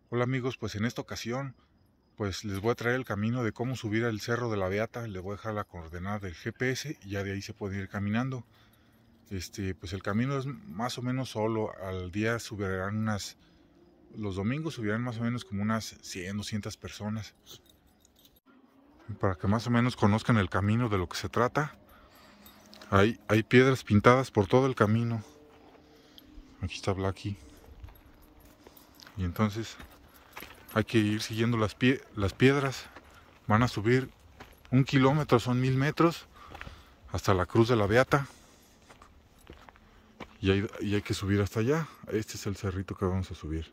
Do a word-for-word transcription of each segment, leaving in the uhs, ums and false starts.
Hola amigos, pues en esta ocasión pues les voy a traer el camino de cómo subir al Cerro de la Beata. Les voy a dejar la coordenada del G P S y ya de ahí se puede ir caminando. Este, pues el camino es más o menos solo. Al día subirán unas, los domingos subirán más o menos como unas cien, doscientas personas. Para que más o menos conozcan el camino de lo que se trata. Hay, hay piedras pintadas por todo el camino. Aquí está Blacky. Y entonces hay que ir siguiendo las, pie, las piedras. Van a subir un kilómetro, son mil metros, hasta la Cruz de la Beata. Y hay, y hay que subir hasta allá. Este es el cerrito que vamos a subir.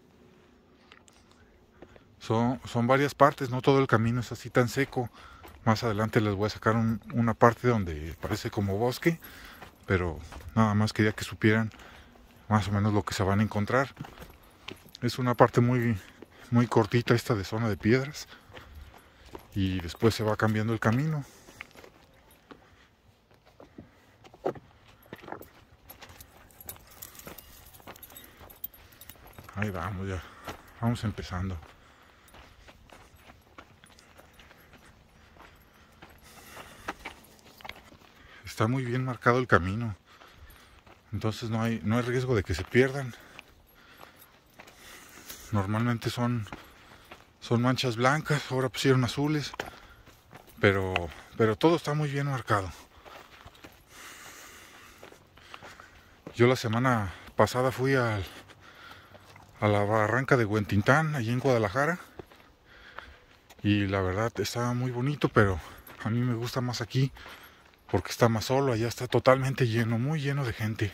Son, son varias partes, no todo el camino es así tan seco. Más adelante les voy a sacar un, una parte donde parece como bosque, pero nada más quería que supieran más o menos lo que se van a encontrar. Es una parte muy, muy cortita esta de zona de piedras y después se va cambiando el camino. Ahí vamos ya, vamos empezando. Está muy bien marcado el camino, entonces no hay, no hay riesgo de que se pierdan. Normalmente son, son manchas blancas, ahora pusieron azules, pero, pero todo está muy bien marcado. Yo la semana pasada fui al, a la barranca de Huentintán, allí en Guadalajara, y la verdad estaba muy bonito, pero a mí me gusta más aquí porque está más solo. Allá está totalmente lleno, muy lleno de gente.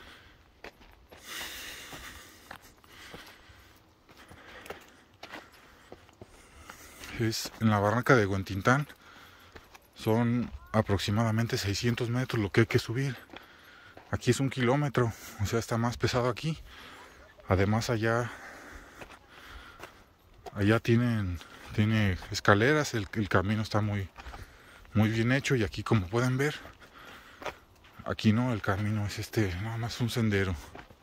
Es en la barranca de Huentintán, son aproximadamente seiscientos metros lo que hay que subir. Aquí es un kilómetro, o sea, está más pesado aquí. Además allá, allá tienen, tiene escaleras, el, el camino está muy, muy bien hecho, y aquí, como pueden ver, aquí no, el camino es este, nada más un sendero.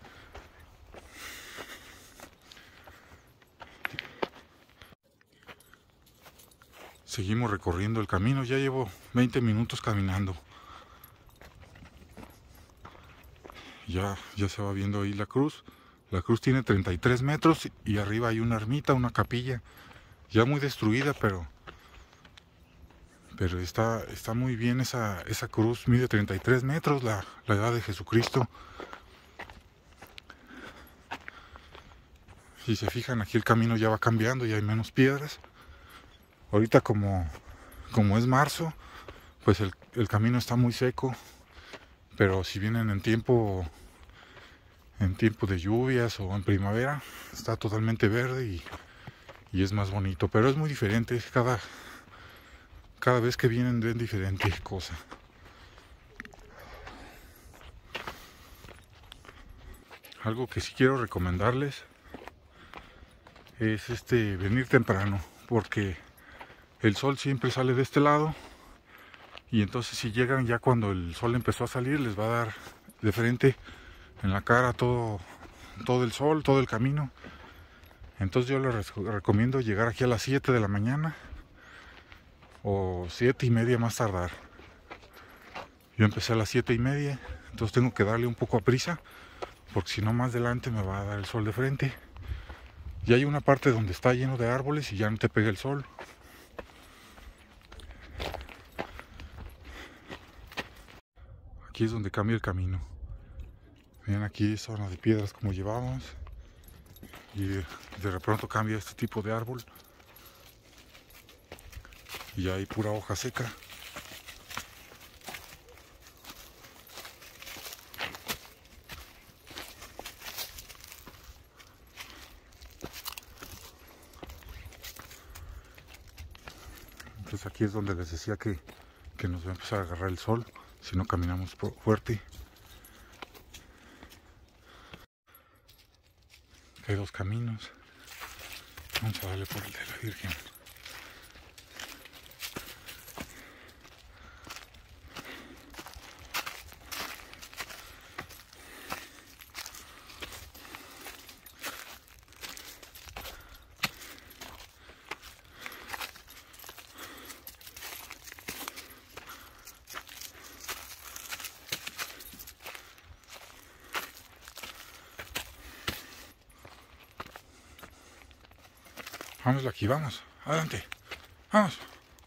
Seguimos recorriendo el camino, ya llevo veinte minutos caminando. Ya, ya se va viendo ahí la cruz. La cruz tiene treinta y tres metros y arriba hay una ermita, una capilla, ya muy destruida, pero, pero está, está muy bien esa, esa cruz. Mide treinta y tres metros, la, la edad de Jesucristo. Si se fijan, aquí el camino ya va cambiando, ya hay menos piedras. Ahorita como, como es marzo, pues el, el camino está muy seco, pero si vienen en tiempo en tiempo de lluvias o en primavera, está totalmente verde y, y es más bonito, pero es muy diferente. Cada, cada vez que vienen ven diferente cosa. Algo que sí quiero recomendarles es este venir temprano, porque el sol siempre sale de este lado, y entonces si llegan ya cuando el sol empezó a salir, les va a dar de frente en la cara todo, todo el sol, todo el camino. Entonces yo les recomiendo llegar aquí a las siete de la mañana o siete y media más tardar. Yo empecé a las siete y media, entonces tengo que darle un poco a prisa, porque si no más adelante me va a dar el sol de frente. Y hay una parte donde está lleno de árboles y ya no te pega el sol. Aquí es donde cambia el camino. Vean, aquí es zona de piedras como llevábamos, y de pronto cambia este tipo de árbol y ya hay pura hoja seca. Entonces aquí es donde les decía que, que nos va a empezar a agarrar el sol si no caminamos fuerte. Hay dos caminos. Vamos a darle por el de la Virgen. Vamos aquí, vamos. Adelante. Vamos.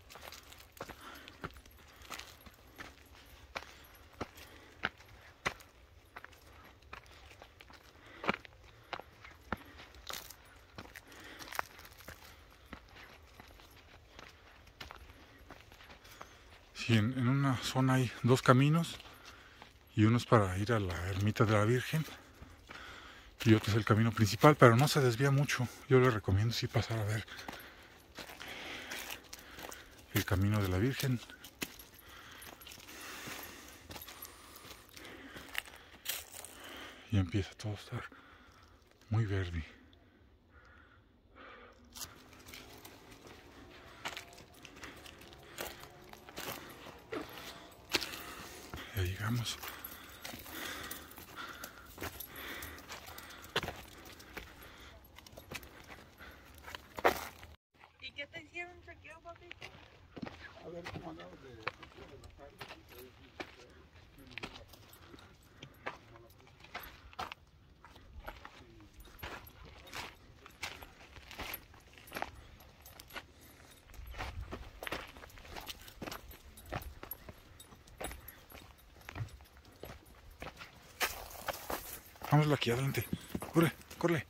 Sí, en, en una zona hay dos caminos y uno es para ir a la ermita de la Virgen y otro es el camino principal, pero no se desvía mucho. Yo le recomiendo sí pasar a ver el camino de la Virgen. Y empieza todo a estar muy verde. Ya llegamos. ¿Y qué te hicieron chequeo, papi? A ver cómo andamos de, de la tarde. Vámonos aquí adelante. Corre, corre.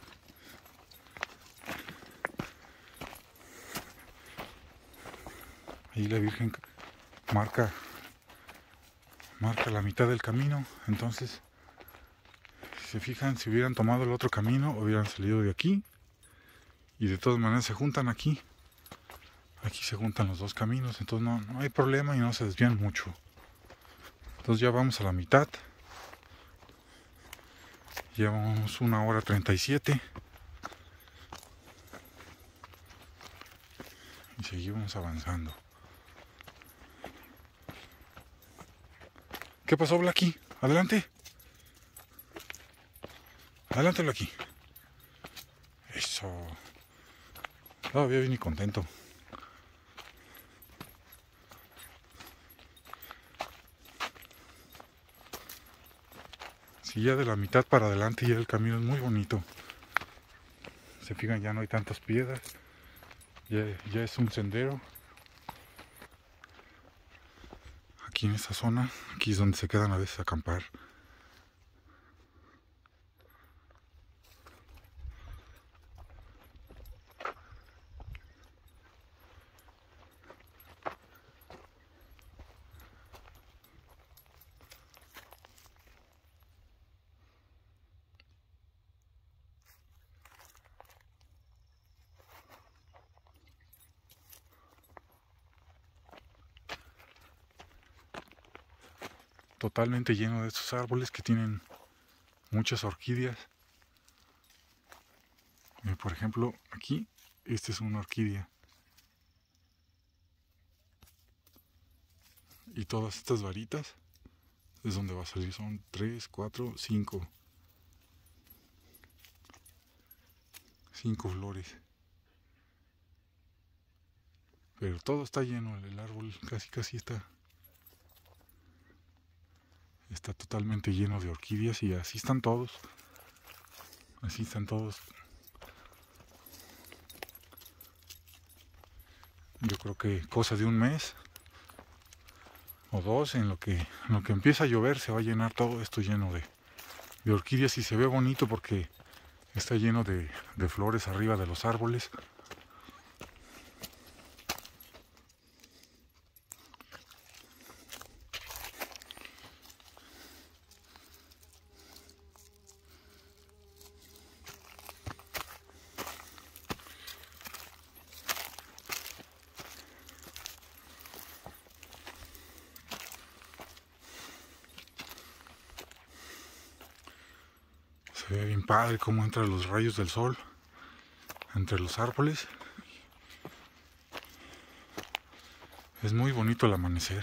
Ahí la Virgen marca marca la mitad del camino. Entonces, si se fijan, si hubieran tomado el otro camino, hubieran salido de aquí. Y de todas maneras se juntan aquí. Aquí se juntan los dos caminos. Entonces no, no hay problema y no se desvían mucho. Entonces ya vamos a la mitad. Llevamos una hora treinta y siete. Y seguimos avanzando. ¿Qué pasó, Blacky? Adelante. Adelante, Blacky. Eso. Todavía vine contento. Si ya de la mitad para adelante ya el camino es muy bonito. Se fijan, ya no hay tantas piedras. Ya, ya es un sendero. Aquí en esta zona, aquí es donde se quedan a veces a acampar. Totalmente lleno de estos árboles que tienen muchas orquídeas. Eh, por ejemplo, aquí, esta es una orquídea. Y todas estas varitas es donde va a salir. Son tres, cuatro, cinco. Cinco flores. Pero todo está lleno, el árbol casi casi está. Está totalmente lleno de orquídeas y así están todos. Así están todos. Yo creo que cosa de un mes o dos, en lo que, en lo que empieza a llover se va a llenar todo esto lleno de, de orquídeas y se ve bonito porque está lleno de, de flores arriba de los árboles. Se ve bien padre cómo entran los rayos del sol entre los árboles. Es muy bonito el amanecer.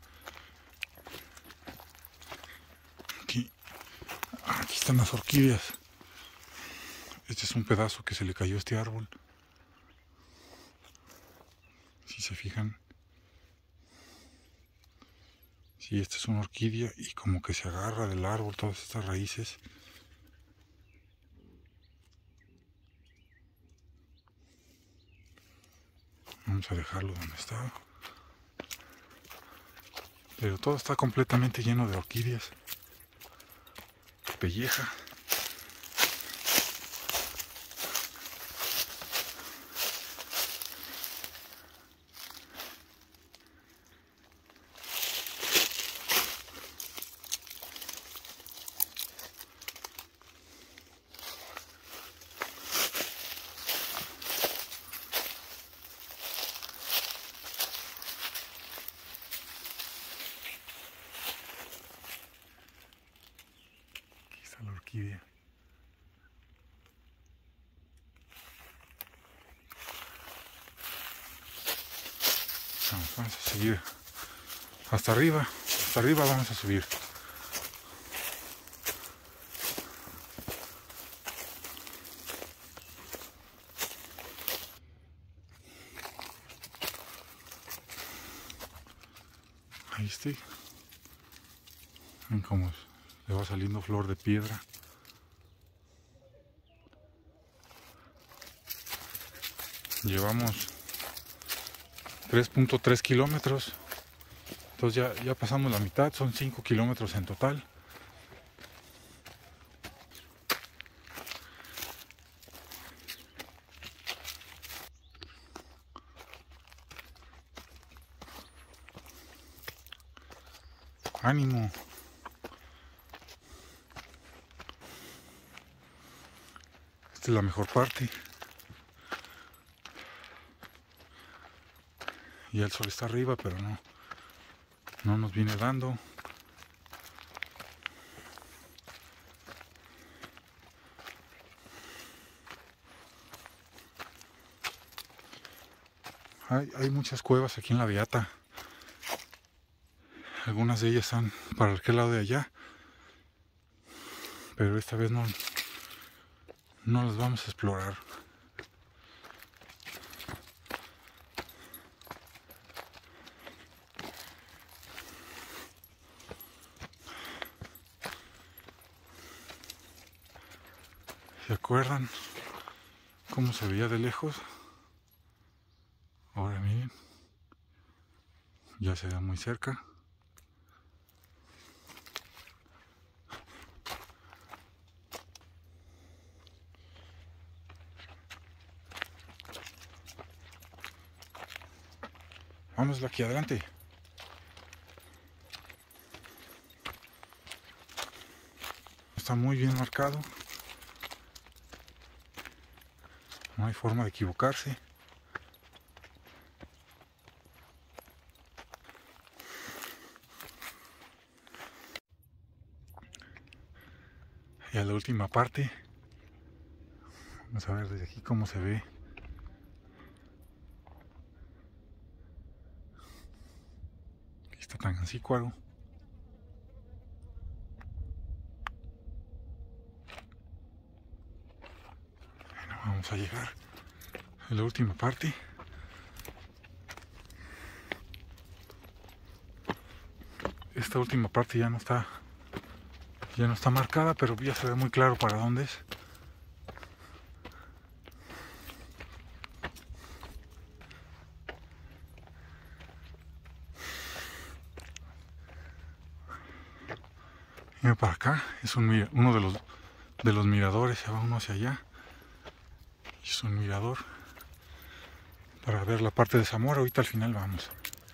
Aquí, aquí están las orquídeas. Este es un pedazo que se le cayó a este árbol. Si se fijan. Sí, esta es una orquídea y como que se agarra del árbol todas estas raíces. Vamos a dejarlo donde está. Pero todo está completamente lleno de orquídeas. Pelleja. La orquídea. Vamos, vamos a seguir hasta arriba, hasta arriba vamos a subir. Ahí estoy. Ven cómo le va saliendo flor de piedra. Llevamos tres punto tres kilómetros. Entonces ya, ya pasamos la mitad, son cinco kilómetros en total. ¡Ánimo! Esta es la mejor parte. Y el sol está arriba, pero no, no nos viene dando. Hay, hay muchas cuevas aquí en la Beata. Algunas de ellas están para aquel lado de allá. Pero esta vez no, no las vamos a explorar. ¿Se acuerdan cómo se veía de lejos? Ahora miren, ya se ve muy cerca. Vamos aquí adelante. Está muy bien marcado. No hay forma de equivocarse. Y a la última parte. Vamos a ver desde aquí cómo se ve. Aquí está Tangancícuaro. Bueno, vamos a llegar a la última parte. Esta última parte ya no está ya no está marcada, pero ya se ve muy claro para dónde es. Mira para acá, es un, uno de los de los miradores, se va uno hacia allá. Y es un mirador para ver la parte de Zamora. Ahorita al final vamos.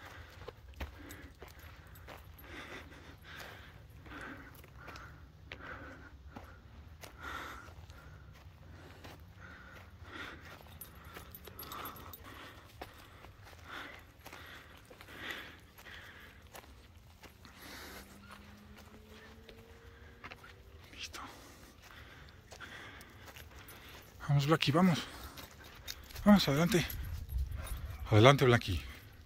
Listo. Vamos, Blacky, vamos. Vamos, adelante. Adelante, Blacky.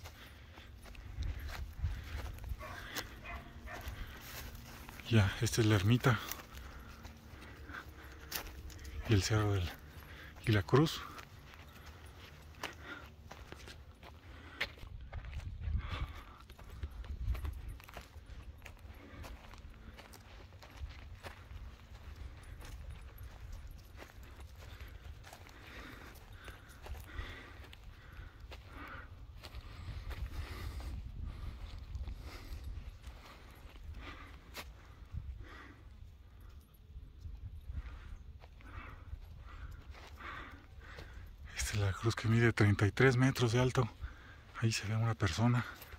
Ya, esta es la ermita. Y el cerro del, y la cruz. Esta es la cruz que mide treinta y tres metros de alto. Ahí se ve una persona.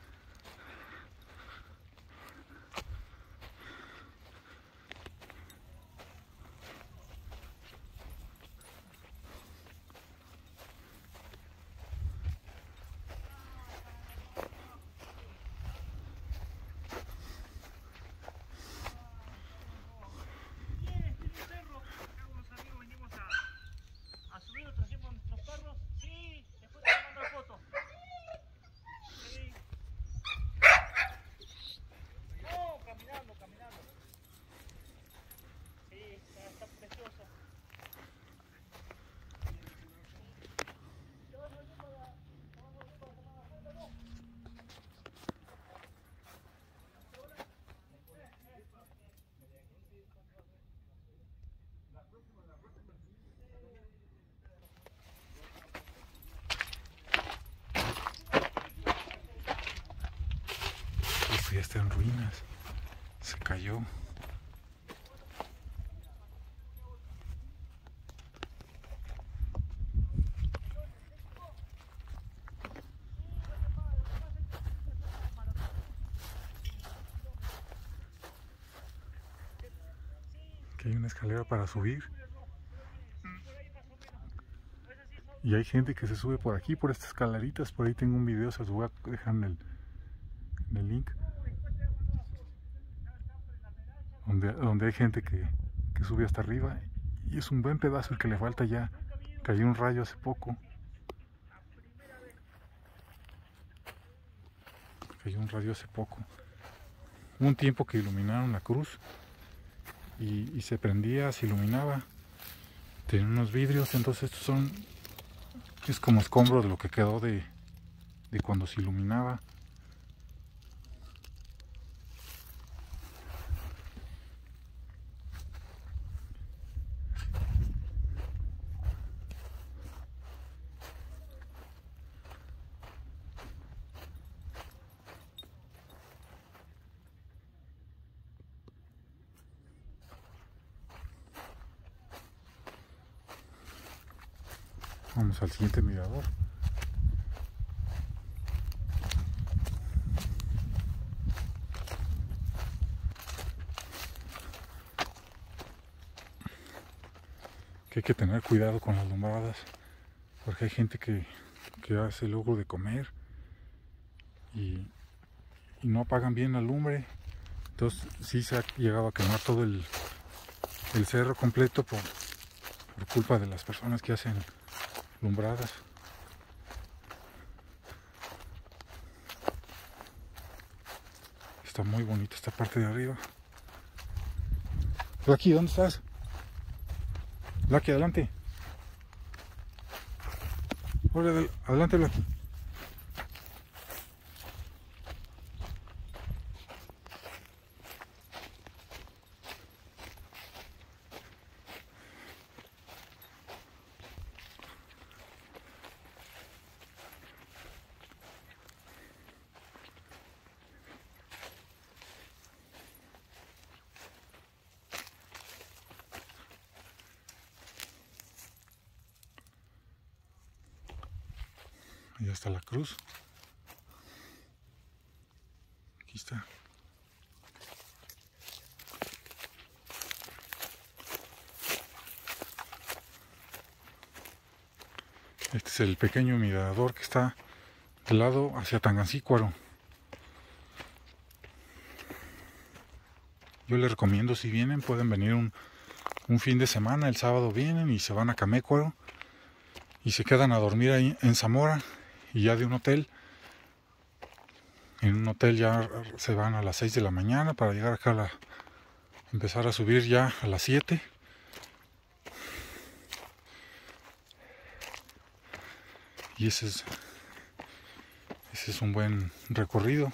Esto ya está en ruinas. Se cayó. Aquí hay una escalera para subir. Y hay gente que se sube por aquí, por estas escaleritas. Por ahí tengo un video, se los voy a dejar en el, en el link. Donde, donde hay gente que, que sube hasta arriba. Y es un buen pedazo el que le falta ya. Cayó un rayo hace poco. Cayó un rayo hace poco. Hubo un tiempo que iluminaron la cruz. Y, y se prendía, se iluminaba. Tenía unos vidrios, entonces estos son... Es como escombro de lo que quedó de, de cuando se iluminaba. Vamos al siguiente mirador. Que hay que tener cuidado con las lumbradas, porque hay gente que, que hace logro de comer y, y no apagan bien la lumbre. Entonces sí se ha llegado a quemar todo el, el cerro completo por, por culpa de las personas que hacen lumbradas. Está muy bonita esta parte de arriba. Lucky, ¿dónde estás? Lucky, adelante. Hola, adelante, Lucky. Ahí está la cruz. Aquí está. Este es el pequeño mirador que está del lado hacia Tangancícuaro. Yo les recomiendo, si vienen, pueden venir un, un fin de semana. El sábado vienen y se van a Camécuaro y se quedan a dormir ahí en Zamora. Y ya de un hotel, en un hotel ya se van a las seis de la mañana para llegar acá a la, empezar a subir ya a las siete. Y ese es, ese es un buen recorrido.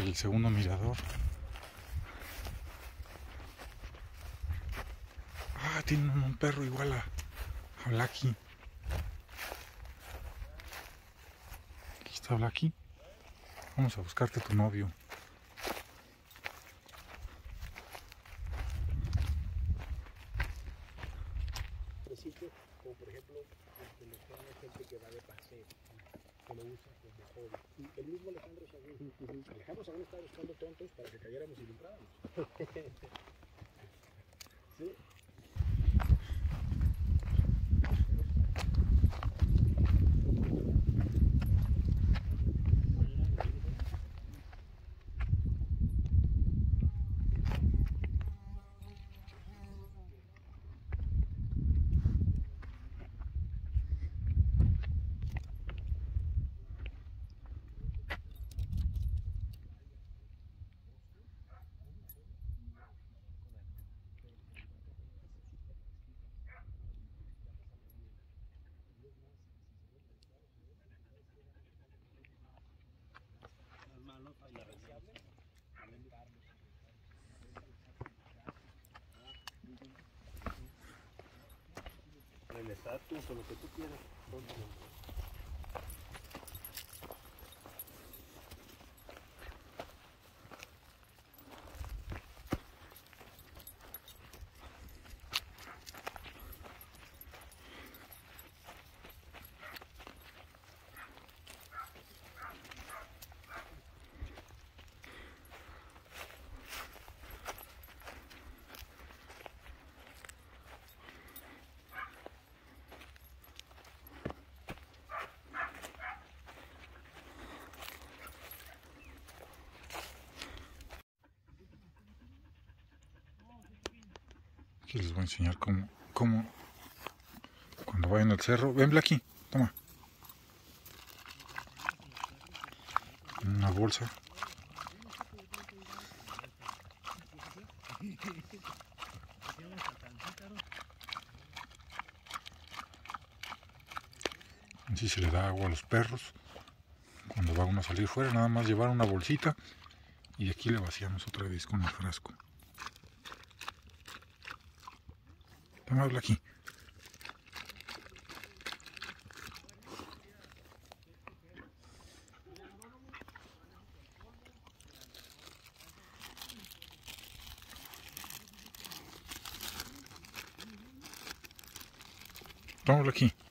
el segundo mirador. Ah, tiene un, un perro igual a, a Blacky. Aquí está Blacky. Vamos a buscarte tu novio. Como por ejemplo, que nos trae gente que va de paseo, que lo usa como hobby. Y el mismo Alejandro Sagún. Alejandro Sagún estaba buscando tontos para que cayéramos y lucráramos. ¿Sí? El estatus o lo que tú quieras. Aquí les voy a enseñar cómo, cómo cuando vayan al cerro. Ven, Blacky, toma. Una bolsa. Así se le da agua a los perros. Cuando va uno a salir fuera, nada más llevar una bolsita y de aquí le vaciamos otra vez con el frasco. Toma, Blacky. Toma, Blacky.